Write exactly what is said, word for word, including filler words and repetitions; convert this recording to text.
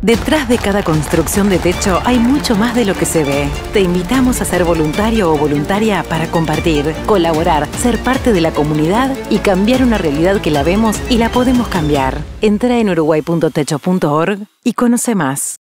Detrás de cada construcción de techo hay mucho más de lo que se ve. Te invitamos a ser voluntario o voluntaria para compartir, colaborar, ser parte de la comunidad y cambiar una realidad que la vemos y la podemos cambiar. Entra en uruguay punto techo punto org y conoce más.